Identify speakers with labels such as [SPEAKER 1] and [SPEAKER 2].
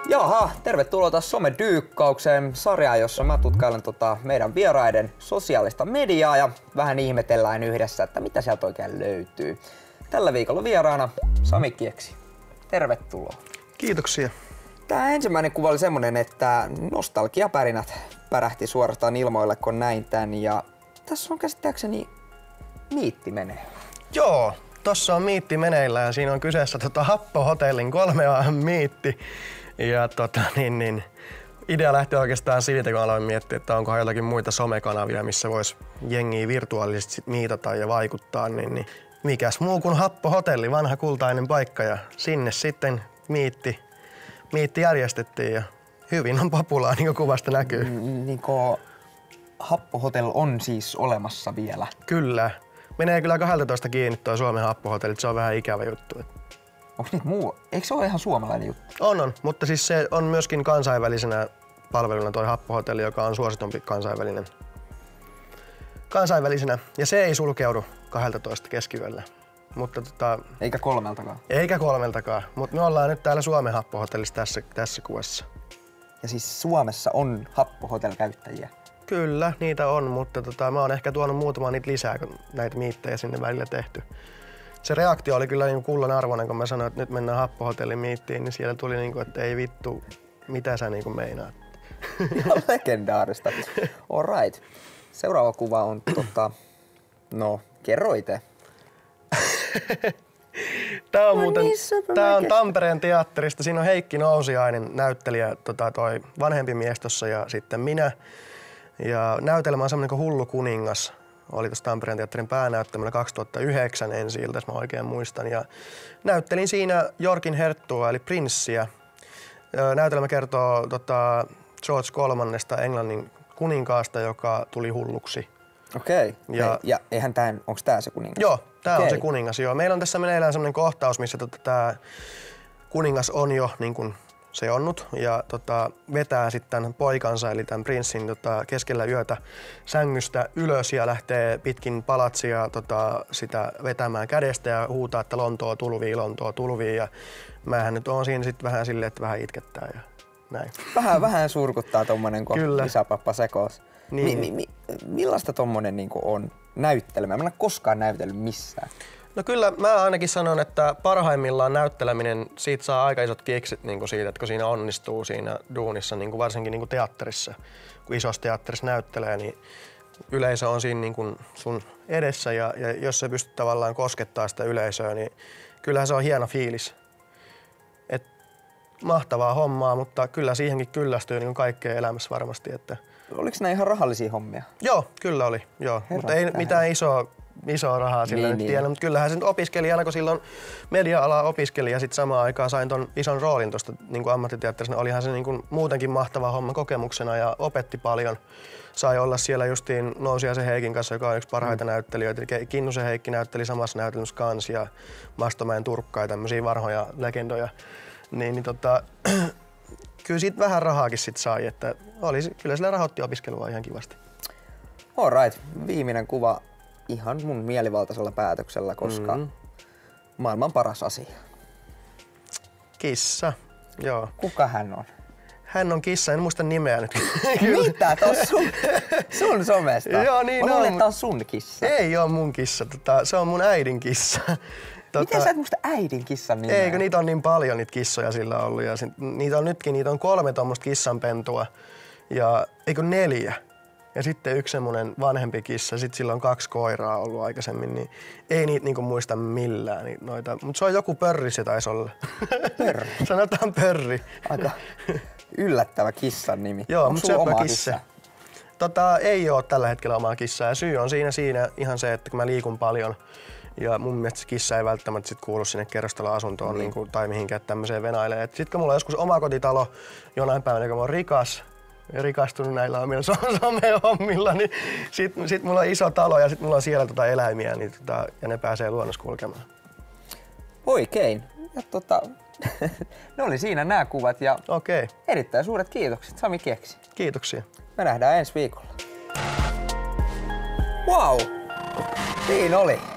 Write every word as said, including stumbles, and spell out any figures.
[SPEAKER 1] Jaha, tervetuloa taas Somedyykkaukseen, sarjaan, jossa mä tutkailen tota meidän vieraiden sosiaalista mediaa ja vähän ihmetellään yhdessä, että mitä sieltä oikein löytyy. Tällä viikolla vieraana Sami Kieksi. Tervetuloa.
[SPEAKER 2] Kiitoksia.
[SPEAKER 1] Tää ensimmäinen kuva oli semmonen, että nostalgiapärinät pärähti suorastaan ilmoille, kun näin tän. Ja tässä on käsittääkseni miitti menee.
[SPEAKER 2] Joo, tossa on miitti meneillään. Siinä on kyseessä tota Happo Hotellin kolme A M-miitti. Ja tota, niin, niin, idea lähti oikeastaan siitä, kun aloin miettiä, että onkohan jotakin muita somekanavia, missä voisi jengiä virtuaalisesti sit miitata ja vaikuttaa. Niin, niin, mikäs muu kuin Happo Hotelli, vanha kultainen paikka, ja sinne sitten miitti, miitti järjestettiin ja hyvin on populaa, niin kuin kuvasta näkyy.
[SPEAKER 1] Mm, niin kuin Happo Hotel on siis olemassa vielä?
[SPEAKER 2] Kyllä. Menee kyllä kaksitoista kiinni toi Suomen Happo Hotelli, se on vähän ikävä juttu.
[SPEAKER 1] Onko niitä muu? Eikö se ole ihan suomalainen juttu?
[SPEAKER 2] On, on, mutta siis se on myöskin kansainvälisenä palveluna toi Happo Hotelli, joka on suositumpi kansainvälinen. Kansainvälisenä. Ja se ei sulkeudu kaksitoista keskiyöllä. Mutta tota,
[SPEAKER 1] eikä kolmeltakaan?
[SPEAKER 2] Eikä kolmeltakaan, mutta me ollaan nyt täällä Suomen Happo Hotellissa tässä, tässä kuvassa.
[SPEAKER 1] Ja siis Suomessa on Happo Hotel-käyttäjiä? Kyllä,
[SPEAKER 2] niitä on, mutta tota, mä oon ehkä tuonut muutamaa niitä lisää, kun näitä miittejä sinne välillä tehty. Se reaktio oli kyllä niin kullan arvoinen, kun mä sanoin, että nyt mennään Happo Hotellin miittiin, niin siellä tuli niin kuin, että ei vittu, mitä sä niin kuin meinaat.
[SPEAKER 1] Ihan legendaarista. All right. Seuraava kuva on, tota, no kerro itse.
[SPEAKER 2] Tää on muuten, tää on Tampereen teatterista. Siinä on Heikki Nousiainen, näyttelijä, tota, toi vanhempi mies tossa ja sitten minä. Ja näytelmä on semmonen kuin Hullu kuningas. Oli tuossa Tampereen teatterin päänäyttämällä kaksituhattayhdeksän ensi-ilta, jos mä oikein muistan. Ja näyttelin siinä Jorkin herttua eli prinssiä. Näytelmä kertoo tota, George kolmannesta Englannin kuninkaasta, joka tuli hulluksi.
[SPEAKER 1] Okei. Okay. Ja, ja eihän tää, onks tää se kuningas?
[SPEAKER 2] Joo, tää okay. on se kuningas. Joo. Meillä on tässä meneillään semmonen kohtaus, missä tota, tää kuningas on jo niin kun seonnut ja tota, vetää sitten poikansa eli tämän prinssin tota, keskellä yötä sängystä ylös ja lähtee pitkin palatsia tota, sitä vetämään kädestä ja huutaa, että Lontoo tulvii, Lontoo tulvii. Ja mähän nyt oon siinä sitten vähän silleen, että vähän itkettää ja näin.
[SPEAKER 1] Vähän, vähän surkuttaa tommonen, kun isäpappa sekoos.
[SPEAKER 2] Niin.
[SPEAKER 1] Mi, mi, millaista tommonen niinku on näyttelemä? Mä en ole koskaan näytellyt missään.
[SPEAKER 2] No kyllä mä ainakin sanon, että parhaimmillaan näytteleminen, siitä saa aika isot kiksit niin siitä, että kun siinä onnistuu siinä duunissa, niin varsinkin niin teatterissa. Kun isossa teatterissa näyttelee, niin yleisö on siinä niin sun edessä ja, ja jos sä pystyt tavallaan koskettaa sitä yleisöä, niin kyllähän se on hieno fiilis. Et mahtavaa hommaa, mutta kyllä siihenkin kyllästyy niin kaikkeen elämässä varmasti. Että
[SPEAKER 1] oliko nämä ihan rahallisia hommia?
[SPEAKER 2] Joo, kyllä oli. Joo. Mutta ei mitään isoa isoa rahaa sillä
[SPEAKER 1] niin,
[SPEAKER 2] nyt
[SPEAKER 1] niin.
[SPEAKER 2] tiedä, mutta kyllähän se nyt opiskelijana, kun silloin media-alaa opiskeli ja sitten samaan aikaan sain ton ison roolin tuosta niin ammattiteatterissa, niin olihan se niin kuin muutenkin mahtava homma kokemuksena ja opetti paljon. Sai olla siellä justiin Nousiaisen Heikin kanssa, joka on yksi parhaita mm. näyttelijöitä. Kinnusen Heikki näytteli samassa näytelmässä kanssa ja Mastomäen Turkka ja tämmöisiä vanhoja legendoja. Niin, niin tota, kyllä siitä vähän rahaakin sit sai, että oli, kyllä sillä rahoitti opiskelua ihan kivasti.
[SPEAKER 1] All right, viimeinen kuva. Ihan mun mielivaltaisella päätöksellä, koska mm-hmm. maailman paras asia.
[SPEAKER 2] Kissa, joo.
[SPEAKER 1] Kuka hän on?
[SPEAKER 2] Hän on kissa, en muista nimeä nyt.
[SPEAKER 1] Mitä? Tää on sun, sun somesta?
[SPEAKER 2] Joo, niin
[SPEAKER 1] mä luulen,
[SPEAKER 2] on.
[SPEAKER 1] että tää on sun kissa.
[SPEAKER 2] Ei oo mun kissa, tota, se on mun äidin kissa.
[SPEAKER 1] Tota, miten sä et muista äidin kissan nimeä?
[SPEAKER 2] Eikö niitä on niin paljon niitä kissoja sillä ollut ja sit, niitä on nytkin, niitä on kolme tommoista kissanpentua ja eikö neljä. Ja sitten yksi semmonen vanhempi kissa, sit sillä on kaksi koiraa ollut aikaisemmin, niin ei niitä niinku muista millään. Niin noita. Mut se on joku pörri se taisi olla.
[SPEAKER 1] Pörri?
[SPEAKER 2] Sanotaan pörri.
[SPEAKER 1] Aika yllättävä kissan nimi.
[SPEAKER 2] Joo, mut söpö kissa. kissa? Tota, ei oo tällä hetkellä omaa kissaa ja syy on siinä, siinä ihan se, että kun mä liikun paljon ja mun mielestä se kissa ei välttämättä sit kuulu sinne kerrostaloasuntoon mm. niin tai mihinkään tämmöiseen venailemaan. Sitten kun mulla on joskus omakotitalo jonain päivänä, kun mä oon rikas, ja rikastunut näillä omilla somehommilla, niin sit, sit mulla on iso talo ja sit mulla on siellä tota eläimiä niin tota, ja ne pääsee luonnossa kulkemaan.
[SPEAKER 1] Oikein. Ja tota, ne oli siinä nämä kuvat ja
[SPEAKER 2] okay.
[SPEAKER 1] Erittäin suuret kiitokset Sami Kieksi.
[SPEAKER 2] Kiitoksia.
[SPEAKER 1] Me nähdään ensi viikolla. Wow! Siinä oli.